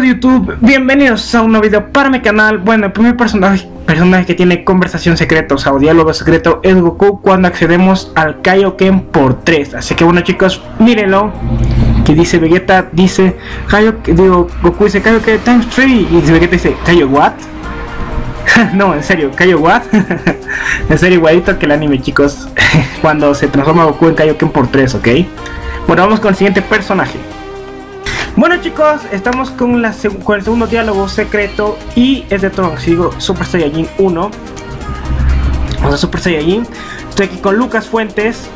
YouTube, bienvenidos a un nuevo video para mi canal. Bueno, el primer personaje que tiene conversación secreta, o sea, o diálogo secreto, es Goku cuando accedemos al Kaioken por 3. Así que bueno, chicos, mírenlo. Que dice Vegeta, dice Goku dice Kaioken times 3 y Vegeta dice Kaio what? No, en serio, Kaio what? En serio, igualito que el anime, chicos. Cuando se transforma Goku en Kaioken por 3, ¿ok? Bueno, vamos con el siguiente personaje. Bueno, chicos, estamos con el segundo diálogo secreto y es de Trunks. Sigo Super Saiyajin 1. O sea, Super Saiyajin. Estoy aquí con Lucas Fuentes.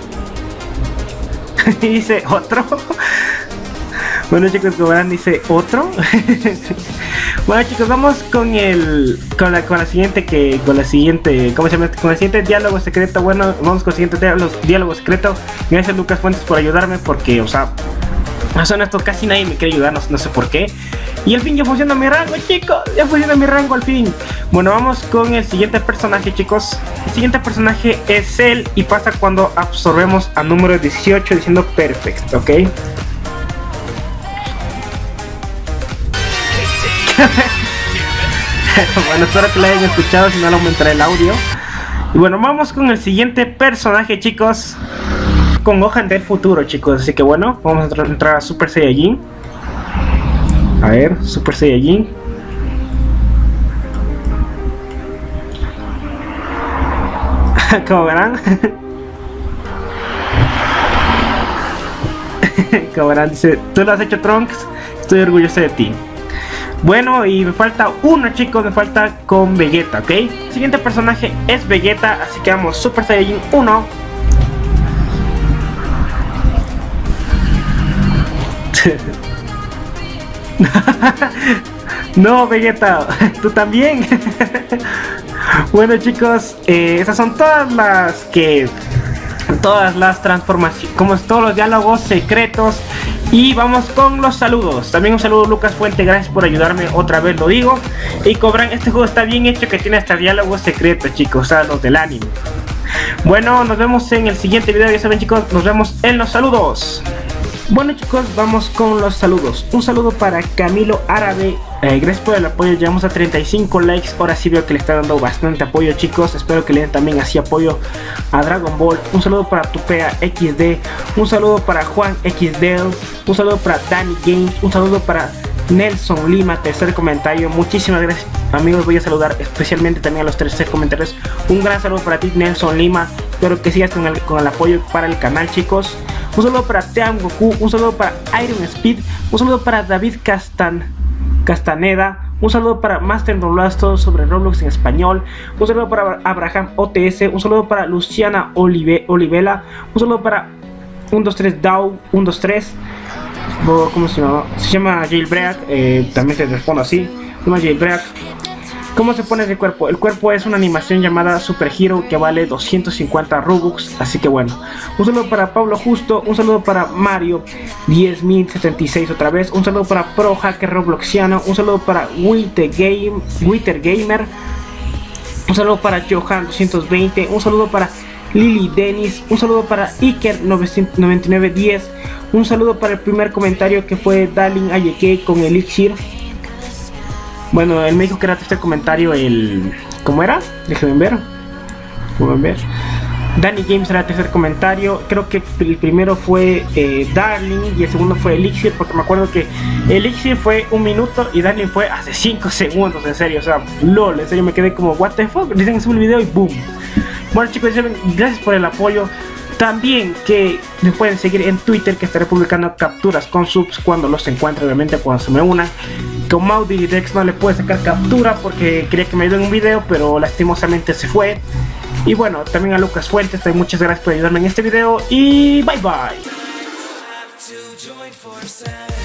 Y dice otro. Bueno, chicos, como verán, dice otro. Bueno, chicos, vamos con el siguiente diálogo secreto. Bueno, vamos con el siguiente diálogo secreto. Gracias, Lucas Fuentes, por ayudarme, porque, o sea, son estos, casi nadie me quiere ayudar, no sé por qué. Y al fin ya funciona mi rango, chicos. Ya funciona mi rango al fin. Bueno, vamos con el siguiente personaje, chicos. El siguiente personaje es él y pasa cuando absorbemos a número 18 diciendo perfect, ¿ok? Bueno, espero que lo hayan escuchado, si no lo aumentaré el audio. Y bueno, vamos con el siguiente personaje, chicos. Con Gohan del futuro, chicos. Así que bueno, vamos a entrar a Super Saiyajin. A ver, Super Saiyajin. Como verán. Como verán, dice, tú lo has hecho, Trunks. Estoy orgulloso de ti. Bueno, y me falta uno, chicos. Me falta con Vegeta, ¿ok? El siguiente personaje es Vegeta. Así que vamos, Super Saiyajin 1. No, Vegeta, tú también. Bueno, chicos, esas son todas las transformaciones, como todos los diálogos secretos. Y vamos con los saludos. También un saludo, Lucas Fuente, gracias por ayudarme, otra vez lo digo. Y Cobran, este juego está bien hecho, que tiene hasta diálogos secretos, chicos, o sea, los del anime. Bueno, nos vemos en el siguiente video. Ya saben, chicos, nos vemos en los saludos. Bueno, chicos, vamos con los saludos. Un saludo para Camilo Árabe. Gracias por el apoyo. Llegamos a 35 likes. Ahora sí veo que le está dando bastante apoyo, chicos. Espero que le den también así apoyo a Dragon Ball. Un saludo para Tupea XD. Un saludo para Juan XD. Un saludo para Danny Games. Un saludo para Nelson Lima, tercer comentario. Muchísimas gracias, amigos. Voy a saludar especialmente también a los tercer comentarios. Un gran saludo para ti, Nelson Lima. Espero que sigas con el apoyo para el canal, chicos. Un saludo para Team Goku, un saludo para Iron Speed, un saludo para David Castaneda, un saludo para Master Roblasto sobre Roblox en español, un saludo para Abraham OTS, un saludo para Luciana Olivela, un saludo para 123 Dao 123, ¿cómo se llama? Se llama Jailbreak, también se responde así, se llama Jailbreak. ¿Cómo se pone ese cuerpo? El cuerpo es una animación llamada Super Hero que vale 250 Robux. Así que bueno, un saludo para Pablo Justo, un saludo para Mario 10.076 otra vez, un saludo para Pro Hacker Robloxiano, un saludo para Witter Gamer, un saludo para Johan 220, un saludo para Lily Dennis, un saludo para Iker 9910, un saludo para el primer comentario que fue Darling Ayeke con Elixir. Bueno, él me dijo que era este comentario ¿cómo era? Déjenme ver. Danny Games era el tercer comentario. Creo que el primero fue Darling y el segundo fue Elixir, porque me acuerdo que Elixir fue 1 minuto y Darling fue hace 5 segundos, en serio. O sea, lol, en serio me quedé como what the fuck. Dicen que sube el video y boom. Bueno, chicos, gracias por el apoyo. También que me pueden seguir en Twitter, que estaré publicando capturas con subs cuando los encuentre, obviamente cuando se me unan. Con Maudi Dex no le pude sacar captura porque quería que me ayude en un video, pero lastimosamente se fue. Y bueno, también a Lucas Fuentes, muchas gracias por ayudarme en este video y bye bye.